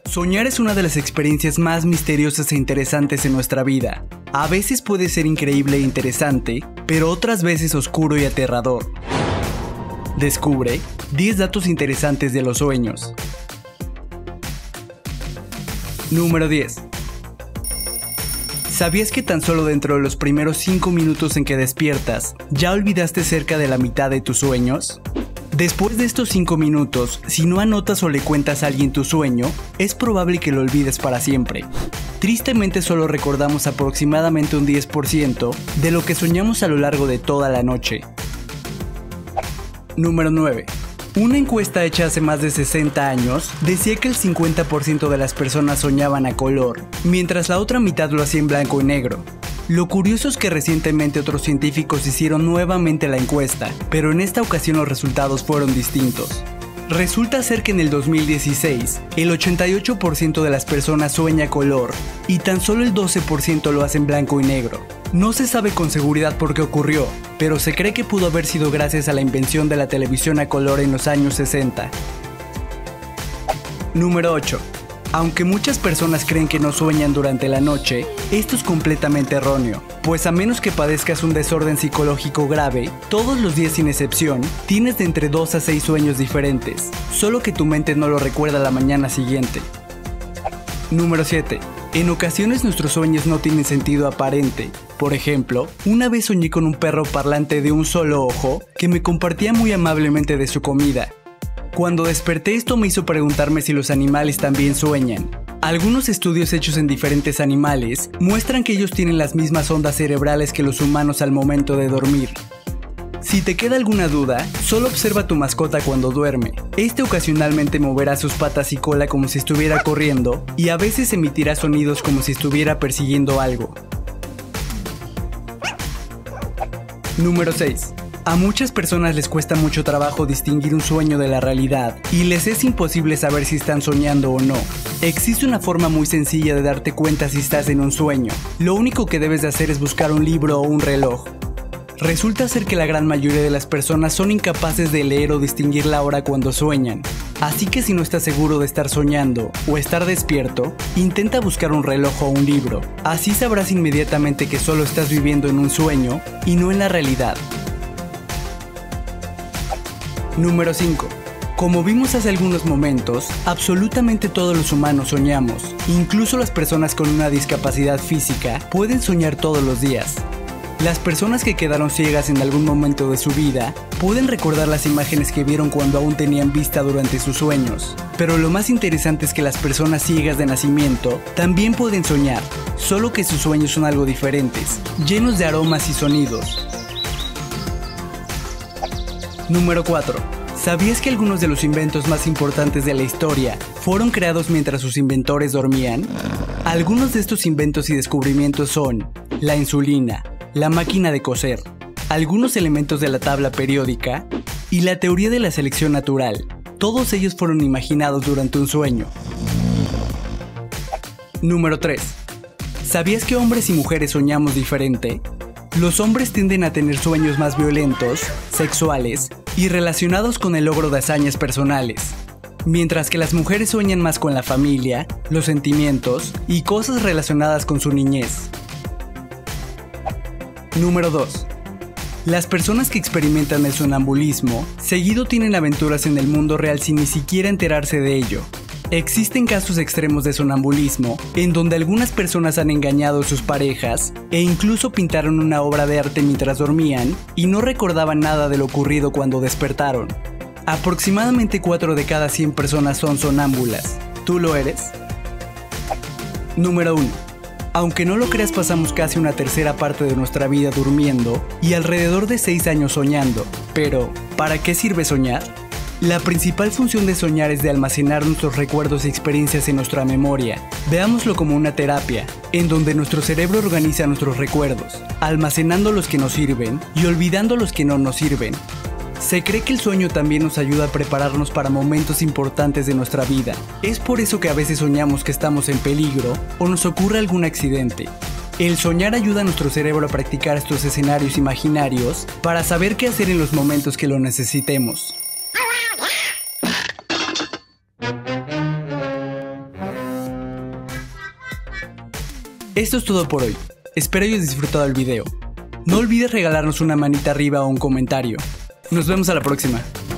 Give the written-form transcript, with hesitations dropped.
Soñar es una de las experiencias más misteriosas e interesantes en nuestra vida. A veces puede ser increíble e interesante, pero otras veces oscuro y aterrador. Descubre 10 datos interesantes de los sueños. Número 10. ¿Sabías que tan solo dentro de los primeros 5 minutos en que despiertas, ya olvidaste cerca de la mitad de tus sueños? Después de estos 5 minutos, si no anotas o le cuentas a alguien tu sueño, es probable que lo olvides para siempre. Tristemente solo recordamos aproximadamente un 10% de lo que soñamos a lo largo de toda la noche. Número 9. Una encuesta hecha hace más de 60 años decía que el 50% de las personas soñaban a color, mientras la otra mitad lo hacía en blanco y negro. Lo curioso es que recientemente otros científicos hicieron nuevamente la encuesta, pero en esta ocasión los resultados fueron distintos. Resulta ser que en el 2016, el 88% de las personas sueña a color y tan solo el 12% lo hace en blanco y negro. No se sabe con seguridad por qué ocurrió, pero se cree que pudo haber sido gracias a la invención de la televisión a color en los años 60. Número 8. Aunque muchas personas creen que no sueñan durante la noche, esto es completamente erróneo, pues a menos que padezcas un desorden psicológico grave, todos los días sin excepción, tienes de entre 2 a 6 sueños diferentes, solo que tu mente no lo recuerda la mañana siguiente. Número 7. En ocasiones nuestros sueños no tienen sentido aparente. Por ejemplo, una vez soñé con un perro parlante de un solo ojo que me compartía muy amablemente de su comida. Cuando desperté, esto me hizo preguntarme si los animales también sueñan. Algunos estudios hechos en diferentes animales muestran que ellos tienen las mismas ondas cerebrales que los humanos al momento de dormir. Si te queda alguna duda, solo observa a tu mascota cuando duerme. Este ocasionalmente moverá sus patas y cola como si estuviera corriendo y a veces emitirá sonidos como si estuviera persiguiendo algo. Número 6. A muchas personas les cuesta mucho trabajo distinguir un sueño de la realidad y les es imposible saber si están soñando o no. Existe una forma muy sencilla de darte cuenta si estás en un sueño. Lo único que debes de hacer es buscar un libro o un reloj. Resulta ser que la gran mayoría de las personas son incapaces de leer o distinguir la hora cuando sueñan. Así que si no estás seguro de estar soñando o estar despierto, intenta buscar un reloj o un libro. Así sabrás inmediatamente que solo estás viviendo en un sueño y no en la realidad. Número 5. Como vimos hace algunos momentos, absolutamente todos los humanos soñamos. Incluso las personas con una discapacidad física pueden soñar todos los días. Las personas que quedaron ciegas en algún momento de su vida pueden recordar las imágenes que vieron cuando aún tenían vista durante sus sueños. Pero lo más interesante es que las personas ciegas de nacimiento también pueden soñar, solo que sus sueños son algo diferentes, llenos de aromas y sonidos. Número 4. ¿Sabías que algunos de los inventos más importantes de la historia fueron creados mientras sus inventores dormían? Algunos de estos inventos y descubrimientos son la insulina, la máquina de coser, algunos elementos de la tabla periódica y la teoría de la selección natural. Todos ellos fueron imaginados durante un sueño. Número 3. ¿Sabías que hombres y mujeres soñamos diferente? Los hombres tienden a tener sueños más violentos, sexuales y relacionados con el logro de hazañas personales, mientras que las mujeres sueñan más con la familia, los sentimientos y cosas relacionadas con su niñez. Número 2. Las personas que experimentan el sonambulismo seguido tienen aventuras en el mundo real sin ni siquiera enterarse de ello. Existen casos extremos de sonambulismo en donde algunas personas han engañado a sus parejas e incluso pintaron una obra de arte mientras dormían y no recordaban nada de lo ocurrido cuando despertaron. Aproximadamente 4 de cada 100 personas son sonámbulas. ¿Tú lo eres? Número 1. Aunque no lo creas, pasamos casi una tercera parte de nuestra vida durmiendo y alrededor de 6 años soñando. Pero, ¿para qué sirve soñar? La principal función de soñar es de almacenar nuestros recuerdos y experiencias en nuestra memoria. Veámoslo como una terapia, en donde nuestro cerebro organiza nuestros recuerdos, almacenando los que nos sirven y olvidando los que no nos sirven. Se cree que el sueño también nos ayuda a prepararnos para momentos importantes de nuestra vida. Es por eso que a veces soñamos que estamos en peligro o nos ocurre algún accidente. El soñar ayuda a nuestro cerebro a practicar estos escenarios imaginarios para saber qué hacer en los momentos que lo necesitemos. Esto es todo por hoy. Espero hayas disfrutado el video. No olvides regalarnos una manita arriba o un comentario. Nos vemos a la próxima.